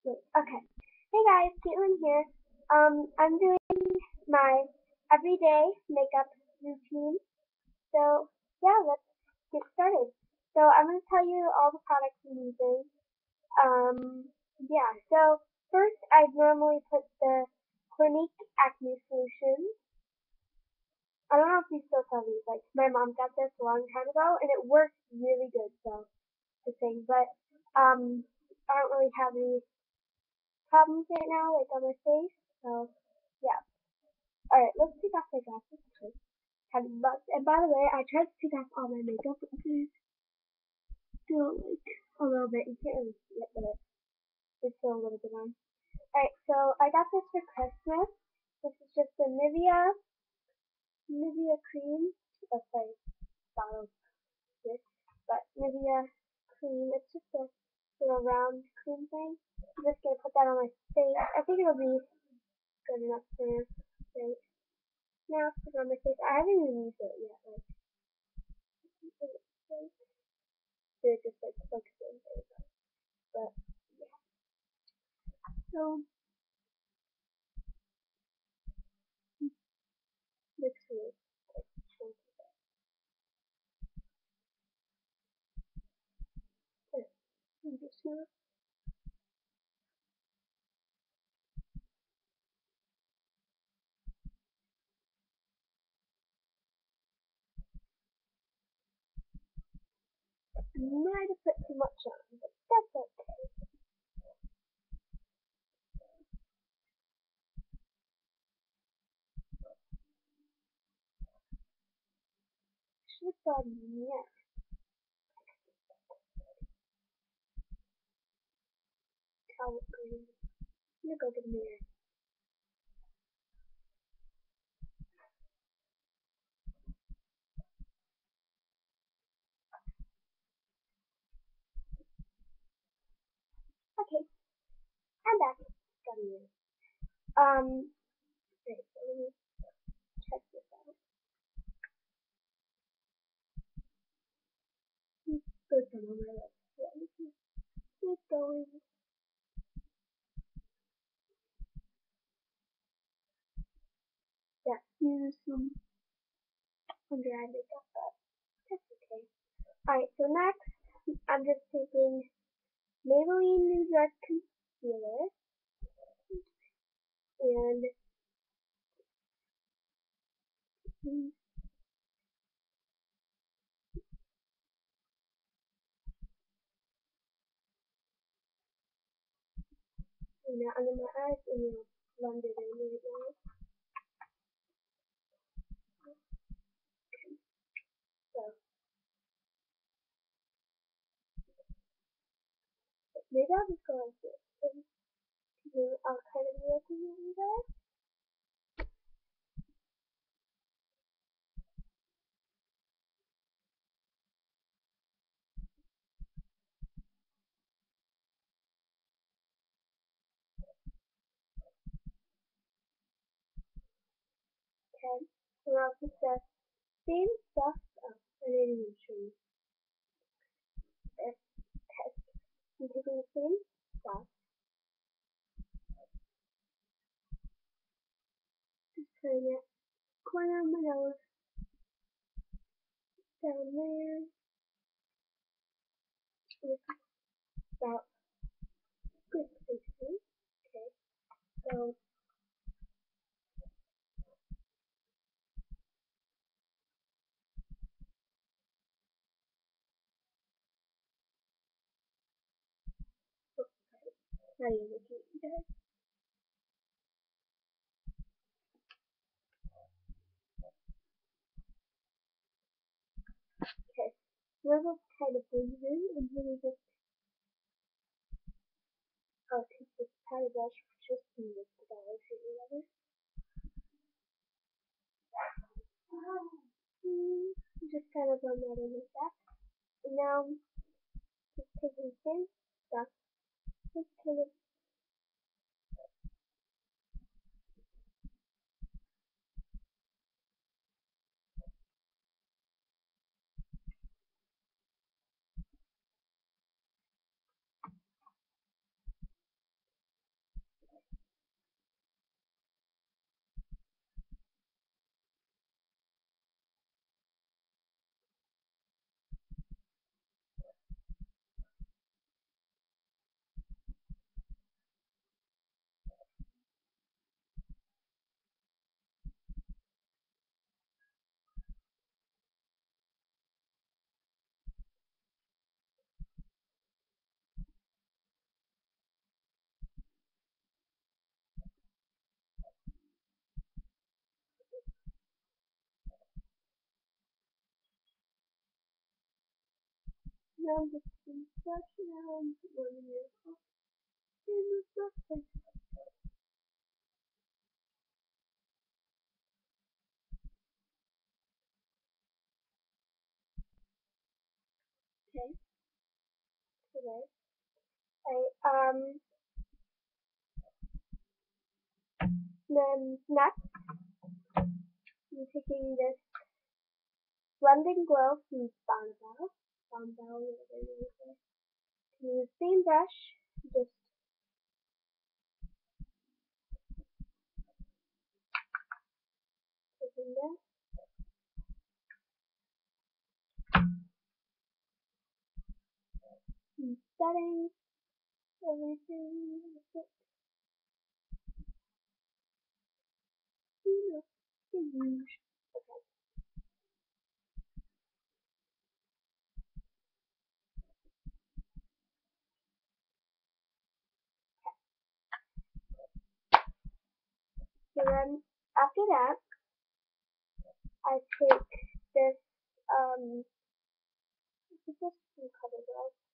Wait, okay. Hey guys, Caitlin here. I'm doing my everyday makeup routine. So yeah, let's get started. So I'm gonna tell you all the products I'm using. Um, yeah. So first, I normally put the Clinique Acne Solution. I don't know if we still sell these. Like my mom got this a long time ago, and it works really good. So the thing, but I don't really have any problems right now, like on my face. So yeah. Alright, let's take off my glasses first. Kind of bugs. And by the way, I tried to take off all my makeup, but there's still like a little bit. You can't really see it, but there's still a little bit on. Alright, so I got this for Christmas. This is just a Nivea cream. Oh, sorry, bottle here. But Nivea cream. It's just a little round cream thing. I'm just gonna put that on my face. I think it'll be good enough for right now. Put it on my face. I haven't even used it yet. Like, they're just like focusing things. But yeah. So looks really like chunky. But I'm just gonna might have put too much on, but that's okay. Should have done yeah. Towel green. I'm gonna go get a mirror. Okay, I'm back. Got a mirror. Great. So let me check this out. Go some on my lips. Yeah, this is good going. Yeah, use some under eye makeup, but that's okay. Alright, so next, I'm just taking Maybelline New Dark Concealer, and under my eyes, and blend it in right now. So maybe I'll just go like this, and I'll kind of be looking at you guys. Okay, so I'll put the same stuff. Oh, I didn't even show you this. Okay, I'm taking the same stuff, just putting it corner of my nose, down there, with about good placement. Okay, so not even looking at you guys. Okay, now let's kind of blend it in, and then we just take this powder brush, just use the Dollar Tree or whatever. Just kind of blend that in like that. And now, just taking the same stuff, just kind of around the skin, brush around one of your in the surface. Okay, so there. Then next, I'm taking this blending glow from Bombell. Bombell, whatever it is. Use the same brush, just taking this. And setting everything with it. The rouge. Okay. So then after that, I take this, this is just from CoverGirl.